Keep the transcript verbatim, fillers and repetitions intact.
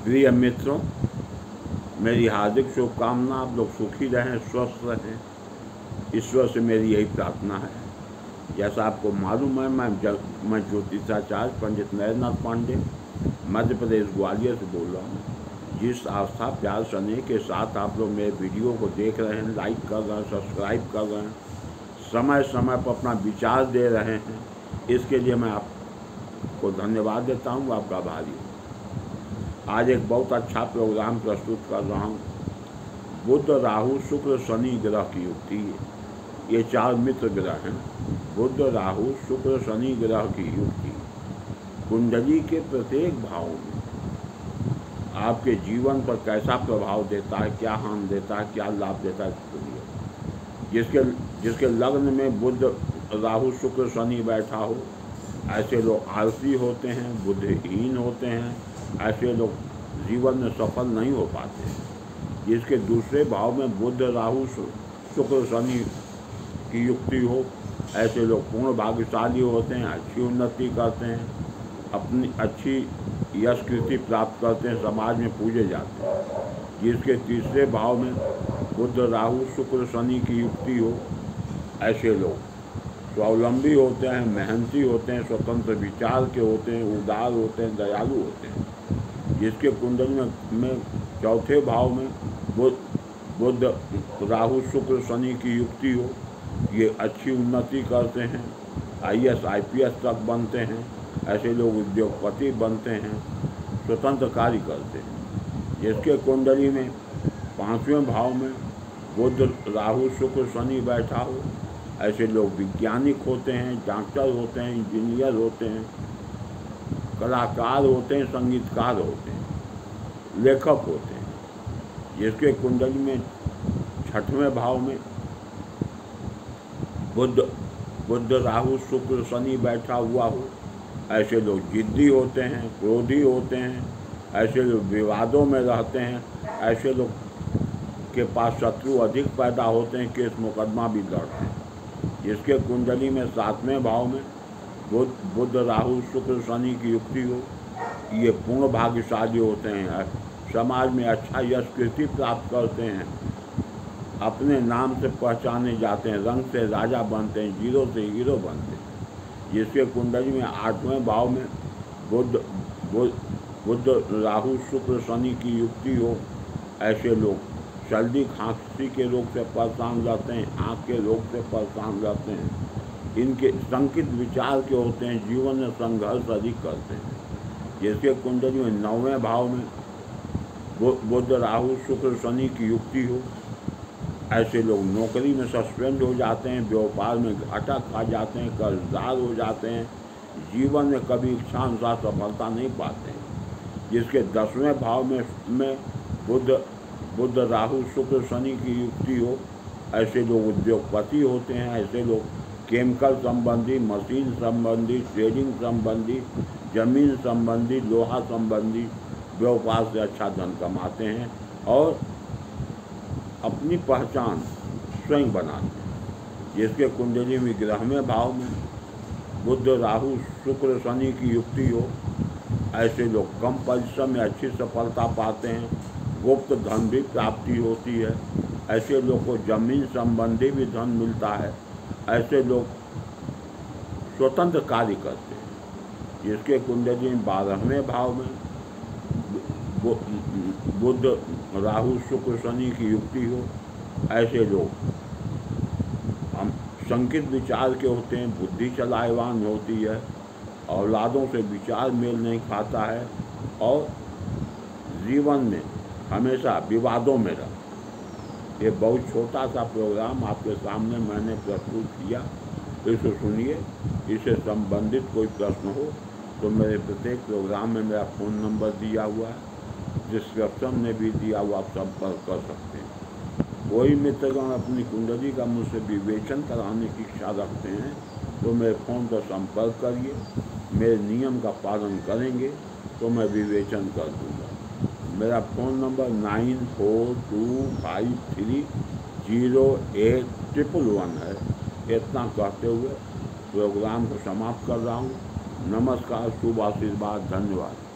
प्रिय मित्रों, मेरी हार्दिक शुभकामना, आप लोग सुखी रहें, स्वस्थ रहें, ईश्वर से मेरी यही प्रार्थना है। जैसा आपको मालूम है, मैं जब मैं ज्योतिषाचार्य पंडित नरेंद्रनाथ पांडे मध्य प्रदेश ग्वालियर से बोल रहा हूँ। जिस आस्था प्यार स्नेह के साथ आप लोग मेरे वीडियो को देख रहे हैं, लाइक कर रहे हैं, सब्सक्राइब कर रहे हैं, समय समय पर अपना विचार दे रहे हैं, इसके लिए मैं आपको धन्यवाद देता हूँ, आपका आभारी हूँ। आज एक बहुत अच्छा प्रोग्राम प्रस्तुत कर रहा हूँ। बुध, राहु, शुक्र, शनि ग्रह की युक्ति है। ये चार मित्र ग्रह हैं। बुध, राहु, शुक्र, शनि ग्रह की युक्ति कुंडली के प्रत्येक भाव में आपके जीवन पर कैसा प्रभाव देता है, क्या हानि देता है, क्या लाभ देता है। जिसके जिसके लग्न में बुध, राहु, शुक्र, शनि बैठा हो, ऐसे लोग आलसी होते हैं, बुद्धिहीन होते हैं, ऐसे लोग जीवन में सफल नहीं हो पाते। जिसके दूसरे भाव में बुध, राहु, शुक्र, शनि की युक्ति हो, ऐसे लोग पूर्ण भाग्यशाली होते हैं, अच्छी उन्नति करते हैं, अपनी अच्छी यश कृति प्राप्त करते हैं, समाज में पूजे जाते हैं। जिसके तीसरे भाव में बुध, राहु, शुक्र, शनि की युक्ति हो, ऐसे लोग स्वावलंबी होते हैं, मेहनती होते हैं, स्वतंत्र विचार के होते हैं, उदार होते हैं, दयालु होते हैं। जिसके कुंडली में, में चौथे भाव में बुध बुध राहु, शुक्र, शनि की युक्ति हो, ये अच्छी उन्नति करते हैं, I A S I P S तक बनते हैं, ऐसे लोग उद्योगपति बनते हैं, स्वतंत्र कार्य करते हैं। जिसके कुंडली में पाँचवें भाव में बुध, राहु, शुक्र, शनि बैठा हो, ऐसे लोग वैज्ञानिक होते हैं, डॉक्टर होते हैं, इंजीनियर होते हैं, कलाकार होते हैं, संगीतकार होते हैं, लेखक होते हैं। जिसके कुंडली में छठवें भाव में बुध बुध राहु, शुक्र, शनि बैठा हुआ हो, ऐसे लोग जिद्दी होते हैं, क्रोधी होते हैं, ऐसे लोग विवादों में रहते हैं, ऐसे लोग के पास शत्रु अधिक पैदा होते हैं, केस मुकदमा भी लड़ते हैं। जिसके कुंडली में सातवें भाव में बुध बुध राहु, शुक्र, शनि की युक्ति हो, ये पूर्ण भाग्यशाली होते हैं, समाज में अच्छा यश कीर्ति प्राप्त करते हैं, अपने नाम से पहचाने जाते हैं, रंग से राजा बनते हैं, जीरो से हीरो बनते हैं। जिसके कुंडली में आठवें भाव में बुध बुध बुध राहु, शुक्र, शनि की युक्ति हो, ऐसे लोग सर्दी खांसी के रोग से परेशान रहते हैं, आँख के रोग से परेशान रहते हैं, इनके संकित विचार के होते हैं, जीवन में संघर्ष अधिक करते हैं। जिसके कुंडली में नौवें भाव में बुध, राहु, शुक्र, शनि की युक्ति हो, ऐसे लोग नौकरी में सस्पेंड हो जाते हैं, व्यापार में घाटा खा जाते हैं, कर्जदार हो जाते हैं, जीवन में कभी इच्छानुसार सफलता नहीं पाते हैं। जिसके दसवें भाव में में बुध बुध राहु, शुक्र, शनि की युक्ति हो, ऐसे लोग उद्योगपति होते हैं, ऐसे लोग केमिकल संबंधी, मशीन संबंधी, ट्रेडिंग संबंधी, जमीन संबंधी, लोहा संबंधी व्यापार से अच्छा धन कमाते हैं और अपनी पहचान स्वयं बनाते हैं। जिसके कुंडली में ग्रहवें भाव में बुध, राहु, शुक्र, शनि की युक्ति हो, ऐसे लोग कम परिश्रम में अच्छी सफलता पाते हैं, गुप्त धन भी प्राप्ति होती है, ऐसे लोग को जमीन संबंधी भी धन मिलता है, ऐसे लोग स्वतंत्र कार्य करते हैं। जिसके कुंडली में बारहवें भाव में बुध, राहु, शुक्र, शनि की युक्ति हो, ऐसे लोग हम संकित विचार के होते हैं, बुद्धि चलायवान होती है, औलादों से विचार मेल नहीं खाता है और जीवन में हमेशा विवादों में रह। ये बहुत छोटा सा प्रोग्राम आपके सामने मैंने प्रस्तुत किया, इसे सुनिए। इससे संबंधित कोई प्रश्न हो तो मेरे प्रत्येक प्रोग्राम में मेरा फ़ोन नंबर दिया हुआ है, डिस्क्रिप्शन में भी दिया हुआ, आप संपर्क कर सकते हैं। कोई मित्रगण अपनी कुंडली का मुझसे विवेचन कराने की इच्छा रखते हैं तो मेरे फ़ोन पर संपर्क करिए, मेरे नियम का पालन करेंगे तो मैं विवेचन कर दूँगा। मेरा phone number nine four two five three zero eight triple one है। इतना कहते हुए प्रोग्राम को समाप्त कर रहा हूँ। नमस्कार, शुभ आशीर्वाद, धन्यवाद।